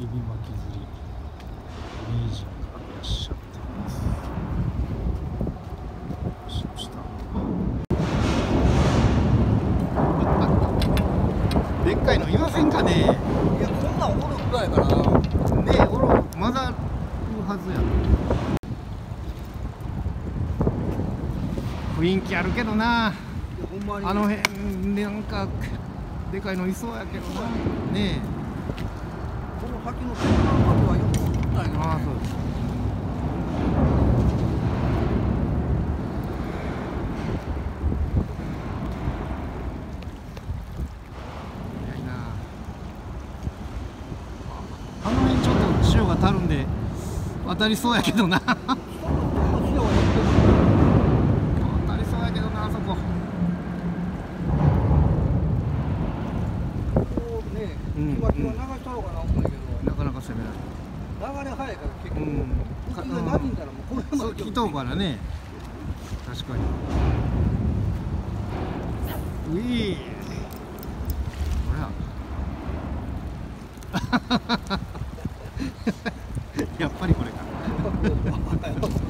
指巻き釣り名人がいらっしゃっています。しました。でっかいのいませんかね。 いや、こんなんおるぐらいかな。 ねえ、おろ混ざるはずや。雰囲気あるけどな。 ほんまにあの辺でなんかでかいのいそうやけどな。ねえ。 この先の天覧壁はよくわかんないけどね。 ああ、そうです。早いな。あの辺ちょっと潮がたるんで当たりそうやけどな。当たりそうやけどな、あそこ。 気持ちは流したろうかな思うんだけど、 なかなか攻めない。 流れ早いから結局、 うん、 浮きがなびんだらもうこれまで来とうからね。確かに。ういほら。やっぱりこれか。